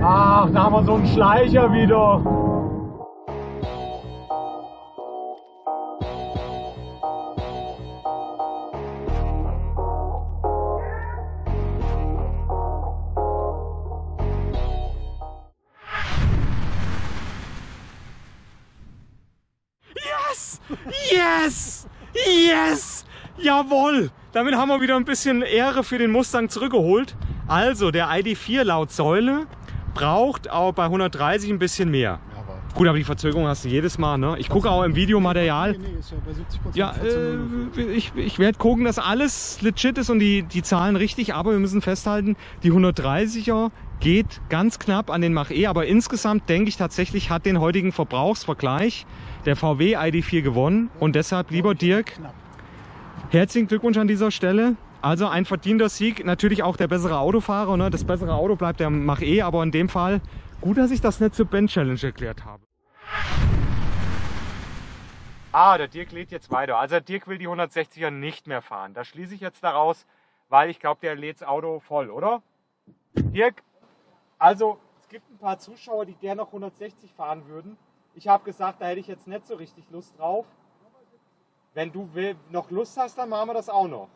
Ach, da haben wir so einen Schleicher wieder. Yes! Yes! Yes! Jawohl! Damit haben wir wieder ein bisschen Ehre für den Mustang zurückgeholt. Also, der ID.4 laut Säule braucht auch bei 130 ein bisschen mehr. Gut, aber die Verzögerung hast du jedes Mal, ne? Ich gucke auch im Videomaterial. Nee, ist ja bei 70%. Ja, ich werde gucken, dass alles legit ist und die Zahlen richtig, aber wir müssen festhalten, die 130er geht ganz knapp an den Mach-E, aber insgesamt denke ich tatsächlich, hat den heutigen Verbrauchsvergleich der VW ID.4 gewonnen und deshalb, lieber Dirk, herzlichen Glückwunsch an dieser Stelle. Also ein verdienter Sieg, natürlich auch der bessere Autofahrer, ne? Das bessere Auto bleibt der Mach-E, aber in dem Fall gut, dass ich das nicht zur Ben-Challenge erklärt habe. Ah, der Dirk lädt jetzt weiter. Also der Dirk will die 160er nicht mehr fahren. Das schließe ich jetzt daraus, weil ich glaube, der lädt das Auto voll, oder? Dirk, also es gibt ein paar Zuschauer, die gerne noch 160 fahren würden. Ich habe gesagt, da hätte ich jetzt nicht so richtig Lust drauf. Wenn du noch Lust hast, dann machen wir das auch noch.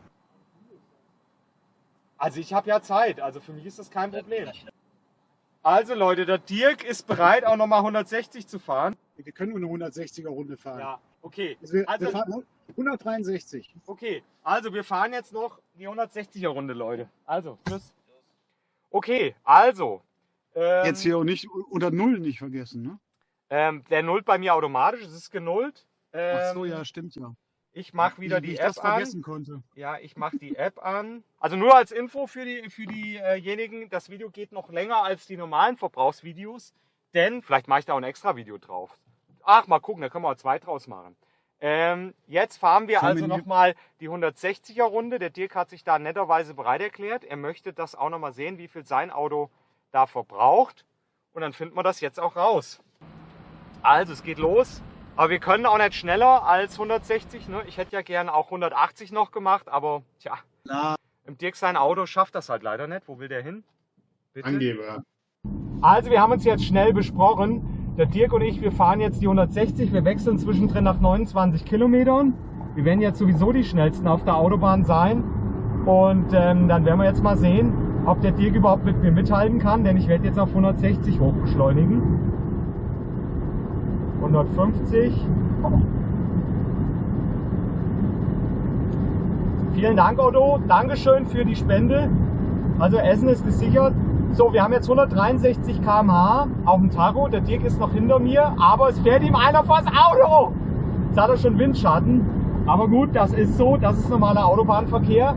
Also ich habe ja Zeit, also für mich ist das kein Problem. Also Leute, der Dirk ist bereit, auch nochmal 160 zu fahren. Wir können nur eine 160er Runde fahren. Ja, okay. Wir fahren 163. Okay, also wir fahren jetzt noch die 160er Runde, Leute. Also, tschüss. Okay, also. Jetzt hier auch nicht unter Null nicht vergessen, ne? Der nullt bei mir automatisch, es ist genullt. Ach so, ja, stimmt ja. Ich mache wieder die App an. Vergessen konnte. Ja, ich mache die App an. Also nur als Info für diejenigen, das Video geht noch länger als die normalen Verbrauchsvideos, denn vielleicht mache ich da auch ein extra Video drauf. Ach, mal gucken, da können wir auch 2 draus machen. Jetzt fahren wir also nochmal die 160er Runde. Der Dirk hat sich da netterweise bereit erklärt. Er möchte das auch nochmal sehen, wie viel sein Auto da verbraucht. Und dann finden wir das jetzt auch raus. Also, es geht los. Aber wir können auch nicht schneller als 160. Ne? Ich hätte ja gerne auch 180 noch gemacht, aber tja, im Dirk sein Auto schafft das halt leider nicht. Wo will der hin? Bitte? Angeber. Also wir haben uns jetzt schnell besprochen. Der Dirk und ich, wir fahren jetzt die 160. Wir wechseln zwischendrin nach 29 Kilometern. Wir werden jetzt sowieso die schnellsten auf der Autobahn sein. Und dann werden wir jetzt mal sehen, ob der Dirk überhaupt mit mir mithalten kann. Denn ich werde jetzt auf 160 hochbeschleunigen. 150. Vielen Dank, Otto. Dankeschön für die Spende. Also Essen ist gesichert. So, wir haben jetzt 163 km/h auf dem Tacho. Der Dirk ist noch hinter mir, aber es fährt ihm einer vors Auto. Jetzt hat er schon Windschatten. Aber gut, das ist so. Das ist normaler Autobahnverkehr.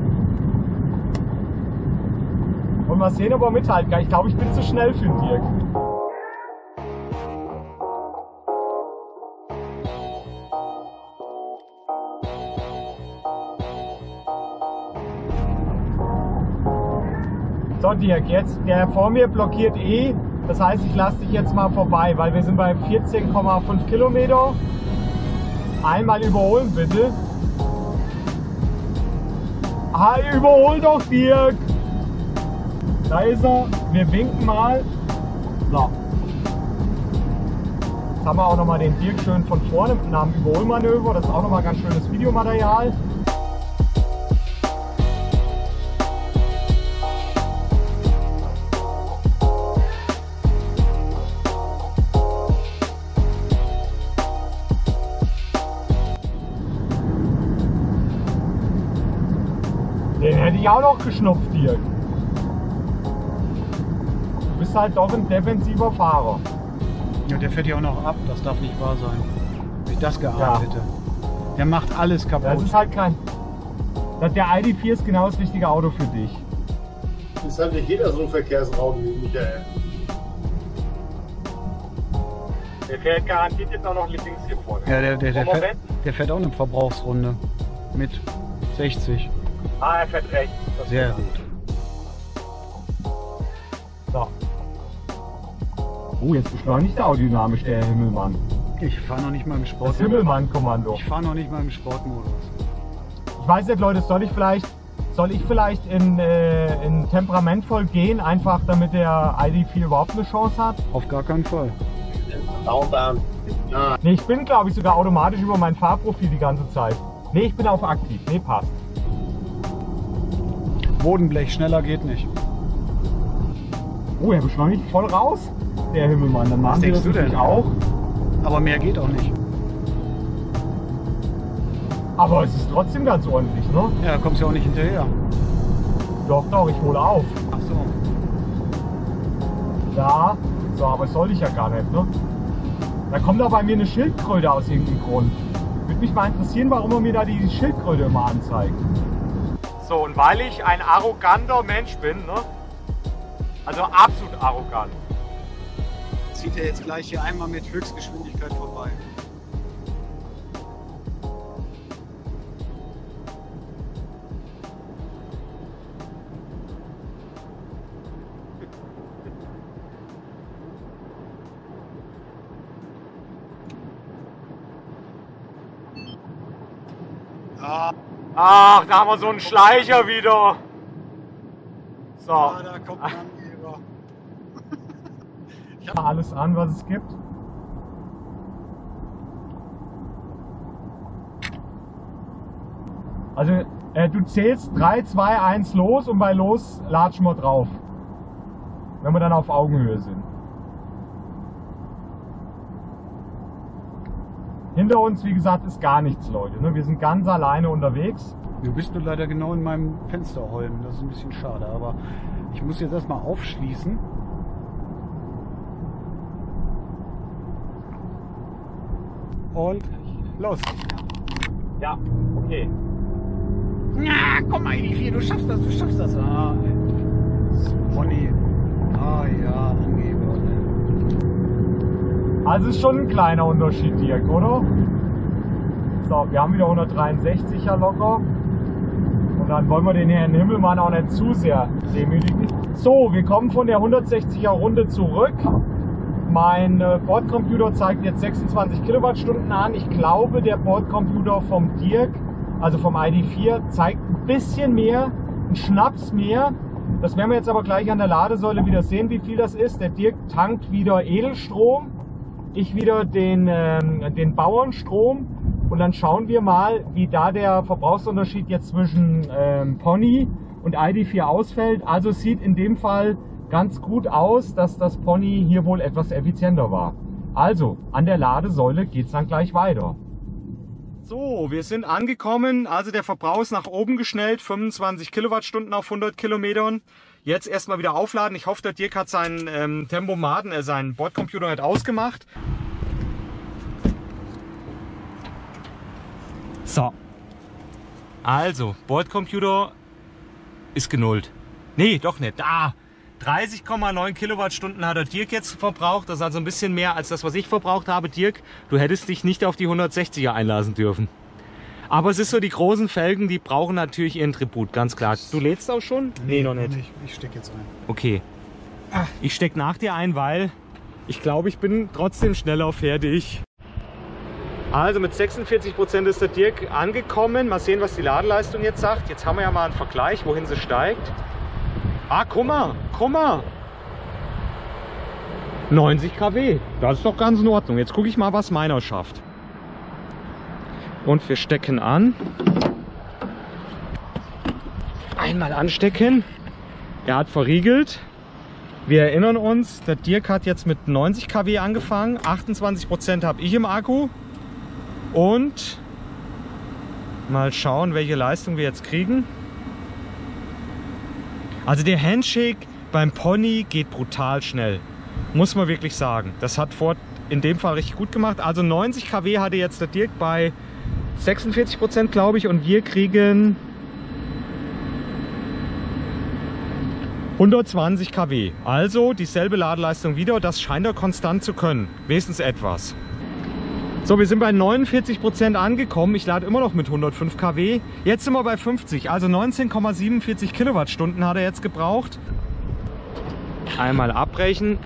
Und mal sehen, ob er mithalten kann. Ich glaube, ich bin zu schnell für den Dirk. So Dirk, jetzt der vor mir blockiert eh, das heißt ich lasse dich jetzt mal vorbei, weil wir sind bei 14,5 Kilometer. Einmal überholen bitte. Ah, überhol doch Dirk! Da ist er, wir winken mal. So. Jetzt haben wir auch nochmal den Dirk schön von vorne nach dem Überholmanöver, das ist auch nochmal ganz schönes Videomaterial. Den hätte ich auch noch geschnupft, Dirk. Du bist halt doch ein defensiver Fahrer. Ja, der fährt ja auch noch ab, das darf nicht wahr sein. Wenn ich das geahnt hätte. Der macht alles kaputt. Das ist halt kein... Der ID.4 ist genau das richtige Auto für dich. Ist halt nicht jeder so ein Verkehrsraum wie Michael. Der fährt garantiert jetzt auch noch links hier vorne. Ja, der fährt auch eine Verbrauchsrunde mit 60. Ah, er fährt rechts. Sehr gut. So. Oh, jetzt beschleunigt er aerodynamisch, der Himmelmann. Ich fahre noch nicht mal im Das Sportmodus. Himmelmann-Kommando. Ich fahre noch nicht mal im Sportmodus. Ich weiß nicht, Leute, soll ich vielleicht Soll ich vielleicht in temperamentvoll gehen, einfach damit der ID4 überhaupt eine Chance hat? Auf gar keinen Fall. Down. Ja. Ne, ich bin glaube ich sogar automatisch über mein Fahrprofil die ganze Zeit. Ne, ich bin auf aktiv. Ne, passt. Bodenblech, schneller geht nicht. Oh, er beschleunigt voll raus, der Himmelmann. Dann machen wir das denkst du natürlich denn? auch. Aber mehr geht auch nicht. Aber es ist trotzdem ganz ordentlich, ne? Ja, da kommst du ja auch nicht hinterher. Doch, doch, ich hole auf. Ach so. Ja, so, aber das sollte ich ja gar nicht, ne? Da kommt da bei mir eine Schildkröte aus irgendeinem Grund. Würde mich mal interessieren, warum er mir da die Schildkröte immer anzeigt. So, und weil ich ein arroganter Mensch bin, ne? Also absolut arrogant. Zieht er jetzt gleich hier einmal mit Höchstgeschwindigkeit vorbei. Ach, da haben wir so einen Schleicher wieder. So. Ah, da kommt ein Angeber. Alles an, was es gibt. Also du zählst 3, 2, 1 los und bei los latschen wir drauf. Wenn wir dann auf Augenhöhe sind. Hinter uns, wie gesagt, ist gar nichts, Leute. Wir sind ganz alleine unterwegs. Du bist nur leider genau in meinem Fensterholm. Das ist ein bisschen schade, aber ich muss jetzt erstmal aufschließen. Und los. Ja, okay. Na, komm mal, Elif, du schaffst das, du schaffst das. Ah, Pony. Ah ja, Angeber. Ne? Also ist schon ein kleiner Unterschied, Dirk, oder? So, wir haben wieder 163er locker. Und dann wollen wir den Herrn Himmelmann auch nicht zu sehr demütigen. So, wir kommen von der 160er Runde zurück. Mein Bordcomputer zeigt jetzt 26 Kilowattstunden an. Ich glaube, der Bordcomputer vom Dirk, also vom ID4, zeigt ein bisschen mehr, einen Schnaps mehr. Das werden wir jetzt aber gleich an der Ladesäule wieder sehen, wie viel das ist. Der Dirk tankt wieder Edelstrom, ich wieder den Bauernstrom. Und dann schauen wir mal, wie da der Verbrauchsunterschied jetzt zwischen Pony und ID4 ausfällt. Also sieht in dem Fall ganz gut aus, dass das Pony hier wohl etwas effizienter war. Also, an der Ladesäule geht es dann gleich weiter. So, wir sind angekommen. Also der Verbrauch ist nach oben geschnellt, 25 Kilowattstunden auf 100 Kilometern. Jetzt erstmal wieder aufladen. Ich hoffe, der Dirk hat seinen Tempomaten, seinen Bordcomputer nicht ausgemacht. So, also Bordcomputer ist genullt. Nee, doch nicht. Da, 30,9 Kilowattstunden hat der Dirk jetzt verbraucht. Das ist also ein bisschen mehr als das, was ich verbraucht habe. Dirk, du hättest dich nicht auf die 160er einlassen dürfen. Aber es ist so, die großen Felgen, die brauchen natürlich ihren Tribut, ganz klar. Du lädst auch schon? Nee, noch nicht. Ich stecke jetzt ein. Okay. Ich stecke nach dir ein, weil ich glaube, ich bin trotzdem schneller fertig. Also mit 46% ist der Dirk angekommen. Mal sehen, was die Ladeleistung jetzt sagt. Jetzt haben wir ja mal einen Vergleich, wohin sie steigt. Ah, guck mal. 90 kW. Das ist doch ganz in Ordnung. Jetzt gucke ich mal, was meiner schafft. Und wir stecken an. Einmal anstecken. Er hat verriegelt. Wir erinnern uns, der Dirk hat jetzt mit 90 kW angefangen. 28% habe ich im Akku. Und mal schauen, welche Leistung wir jetzt kriegen. Also der Handshake beim Pony geht brutal schnell. Muss man wirklich sagen. Das hat Ford in dem Fall richtig gut gemacht. Also 90 kW hatte jetzt der Dirk bei 46%, glaube ich. Und wir kriegen 120 kW. Also dieselbe Ladeleistung wieder. Das scheint er konstant zu können. Wenigstens etwas. So, wir sind bei 49% angekommen. Ich lade immer noch mit 105 kW. Jetzt sind wir bei 50, also 19,47 Kilowattstunden hat er jetzt gebraucht. Einmal abbrechen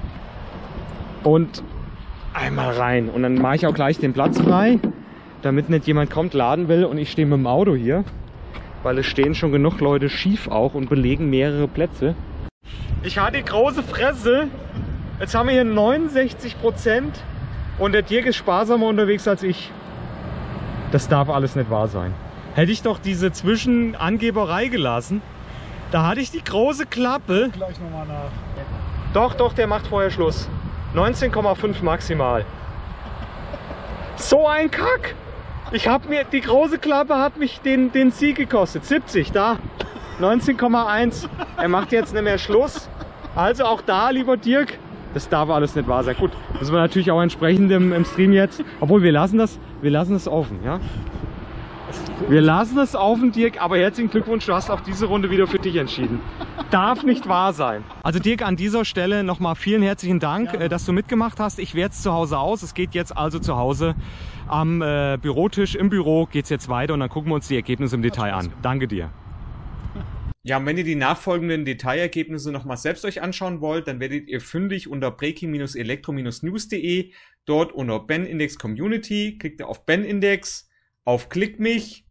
und einmal rein. Und dann mache ich auch gleich den Platz frei, damit nicht jemand kommt, laden will und ich stehe mit dem Auto hier. weil es stehen schon genug Leute schief auch und belegen mehrere Plätze. Ich hatte die große Fresse. Jetzt haben wir hier 69% und der Dirk ist sparsamer unterwegs als ich. Das darf alles nicht wahr sein. Hätte ich doch diese Zwischenangeberei gelassen, da hatte ich die große Klappe. Gleich nochmal nach. Doch, der macht vorher Schluss. 19,5 maximal. So ein Kack! Die große Klappe hat mich den Sieg gekostet. 70, da. 19,1. Er macht jetzt nicht mehr Schluss. Also auch da, lieber Dirk, das darf alles nicht wahr sein. Gut, müssen wir natürlich auch entsprechend im Stream jetzt, obwohl wir lassen das offen, ja? Wir lassen es offen, Dirk, aber herzlichen Glückwunsch, du hast auch diese Runde wieder für dich entschieden. Darf nicht wahr sein. Also Dirk, an dieser Stelle nochmal vielen herzlichen Dank, dass du mitgemacht hast. Ich werde es zu Hause aus. Es geht jetzt also zu Hause am Bürotisch. Im Büro geht es jetzt weiter und dann gucken wir uns die Ergebnisse im Detail an. Danke dir. Ja, und wenn ihr die nachfolgenden Detailergebnisse nochmal selbst euch anschauen wollt, dann werdet ihr fündig unter breaking-elektro-news.de. Dort unter Ben Index Community klickt ihr auf Ben Index, auf Klick mich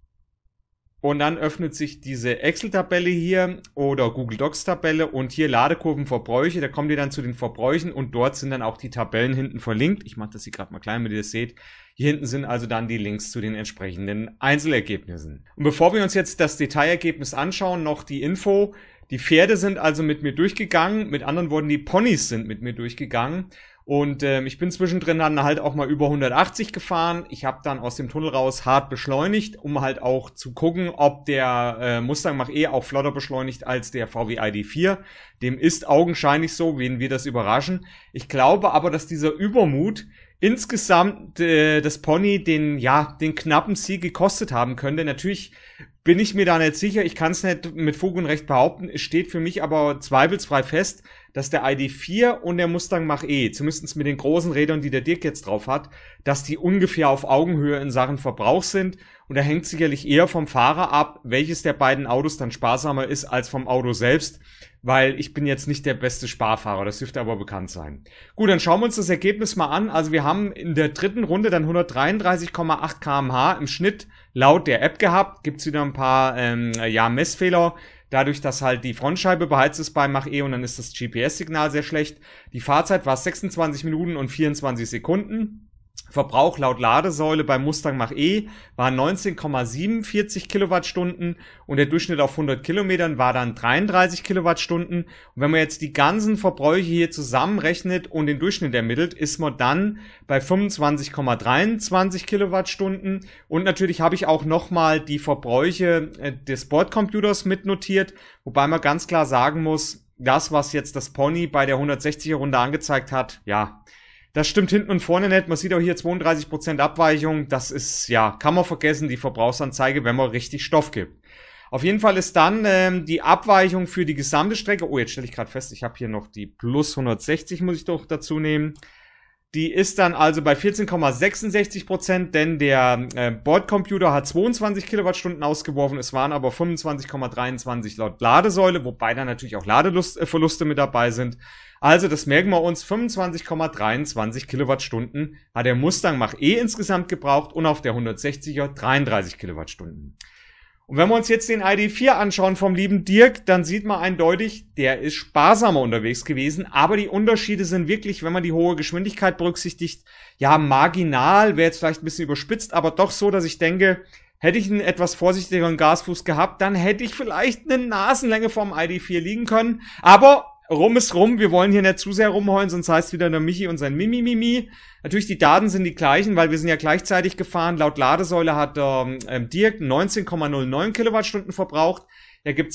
und dann öffnet sich diese Excel-Tabelle hier oder Google Docs-Tabelle und hier Ladekurvenverbräuche. Da kommt ihr dann zu den Verbräuchen und dort sind dann auch die Tabellen hinten verlinkt. Ich mache das hier gerade mal klein, damit ihr das seht. Hier hinten sind also dann die Links zu den entsprechenden Einzelergebnissen. Und bevor wir uns jetzt das Detailergebnis anschauen, noch die Info. Die Pferde sind also mit mir durchgegangen. Mit anderen Worten, die Ponys sind mit mir durchgegangen. Und ich bin zwischendrin dann halt auch mal über 180 gefahren. Ich habe dann aus dem Tunnel raus hart beschleunigt, um halt auch zu gucken, ob der Mustang Mach-E auch flotter beschleunigt als der VW ID4. Dem ist augenscheinlich so, wen wir das überraschen. Ich glaube aber, dass dieser Übermut insgesamt das Pony den knappen Sieg gekostet haben könnte. Natürlich bin ich mir da nicht sicher. Ich kann es nicht mit Fug und Recht behaupten. Es steht für mich aber zweifelsfrei fest, dass der ID4 und der Mustang Mach-E, zumindest mit den großen Rädern, die der Dirk jetzt drauf hat, dass die ungefähr auf Augenhöhe in Sachen Verbrauch sind. Und da hängt sicherlich eher vom Fahrer ab, welches der beiden Autos dann sparsamer ist als vom Auto selbst. Weil ich bin jetzt nicht der beste Sparfahrer, das dürfte aber bekannt sein. Gut, dann schauen wir uns das Ergebnis mal an. Also wir haben in der dritten Runde dann 133,8 km/h im Schnitt laut der App gehabt. Gibt's wieder ein paar Messfehler. Dadurch, dass halt die Frontscheibe beheizt ist beim Mach-E und dann ist das GPS-Signal sehr schlecht. Die Fahrzeit war 26 Minuten und 24 Sekunden. Verbrauch laut Ladesäule beim Mustang Mach-E war 19,47 Kilowattstunden und der Durchschnitt auf 100 Kilometern war dann 33 Kilowattstunden. Und wenn man jetzt die ganzen Verbräuche hier zusammenrechnet und den Durchschnitt ermittelt, ist man dann bei 25,23 Kilowattstunden. Und natürlich habe ich auch nochmal die Verbräuche des Bordcomputers mitnotiert, wobei man ganz klar sagen muss, das, was jetzt das Pony bei der 160er Runde angezeigt hat, ja, das stimmt hinten und vorne nicht. Man sieht auch hier 32% Abweichung. Das ist, ja, kann man vergessen, die Verbrauchsanzeige, wenn man richtig Stoff gibt. Auf jeden Fall ist dann die Abweichung für die gesamte Strecke. Oh, jetzt stelle ich gerade fest, ich habe hier noch die plus 160, muss ich doch dazu nehmen. Die ist dann also bei 14,66%, denn der Bordcomputer hat 22 Kilowattstunden ausgeworfen. Es waren aber 25,23 laut Ladesäule, wobei dann natürlich auch Ladeverluste mit dabei sind. Also, das merken wir uns, 25,23 Kilowattstunden hat der Mustang Mach-E insgesamt gebraucht und auf der 160er 33 Kilowattstunden. Und wenn wir uns jetzt den ID4 anschauen vom lieben Dirk, dann sieht man eindeutig, der ist sparsamer unterwegs gewesen, aber die Unterschiede sind wirklich, wenn man die hohe Geschwindigkeit berücksichtigt, ja, marginal, wäre jetzt vielleicht ein bisschen überspitzt, aber doch so, dass ich denke, hätte ich einen etwas vorsichtigeren Gasfuß gehabt, dann hätte ich vielleicht eine Nasenlänge vom ID4 liegen können, aber rum ist rum, wir wollen hier nicht zu sehr rumheulen, sonst heißt wieder der Michi und sein Mimimimi. Natürlich, die Daten sind die gleichen, weil wir sind ja gleichzeitig gefahren. Laut Ladesäule hat Dirk 19,09 Kilowattstunden verbraucht. Er gibt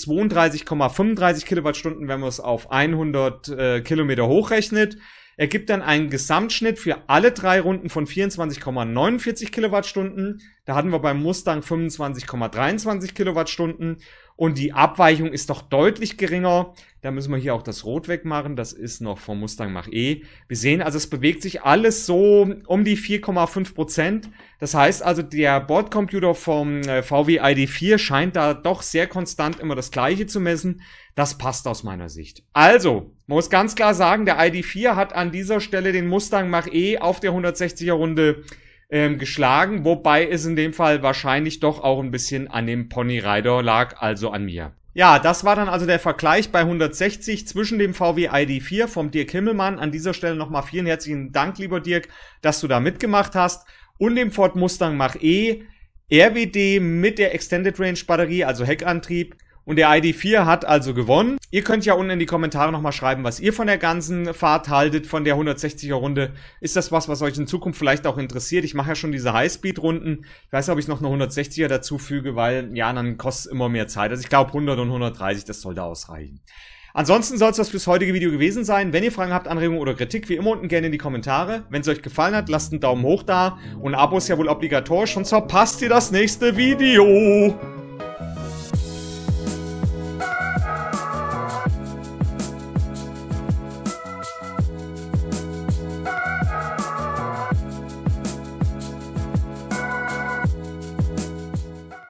32,35 Kilowattstunden, wenn man es auf 100 Kilometer hochrechnet. Er gibt dann einen Gesamtschnitt für alle 3 Runden von 24,49 Kilowattstunden. Da hatten wir beim Mustang 25,23 Kilowattstunden. Und die Abweichung ist doch deutlich geringer. Da müssen wir hier auch das Rot wegmachen. Das ist noch vom Mustang Mach-E. Wir sehen also, es bewegt sich alles so um die 4,5%. Das heißt also, der Bordcomputer vom VW ID4 scheint da doch sehr konstant immer das Gleiche zu messen. Das passt aus meiner Sicht. Also, man muss ganz klar sagen, der ID4 hat an dieser Stelle den Mustang Mach-E auf der 160er Runde geschlagen, wobei es in dem Fall wahrscheinlich doch auch ein bisschen an dem Pony Rider lag, also an mir. Ja, das war dann also der Vergleich bei 160 zwischen dem VW ID4 vom Dirk Himmelmann. An dieser Stelle nochmal vielen herzlichen Dank, lieber Dirk, dass du da mitgemacht hast. Und dem Ford Mustang Mach-E, RWD mit der Extended Range Batterie, also Heckantrieb. Und der ID4 hat also gewonnen. Ihr könnt ja unten in die Kommentare nochmal schreiben, was ihr von der ganzen Fahrt haltet, von der 160er Runde. Ist das was euch in Zukunft vielleicht auch interessiert? Ich mache ja schon diese Highspeed-Runden. Ich weiß nicht, ob ich noch eine 160er dazu füge, weil, ja, dann kostet es immer mehr Zeit. Also ich glaube 100 und 130, das sollte ausreichen. Ansonsten soll es das fürs heutige Video gewesen sein. Wenn ihr Fragen habt, Anregungen oder Kritik, wie immer unten gerne in die Kommentare. Wenn es euch gefallen hat, lasst einen Daumen hoch da. Und ein Abo ist ja wohl obligatorisch, sonst verpasst ihr das nächste Video.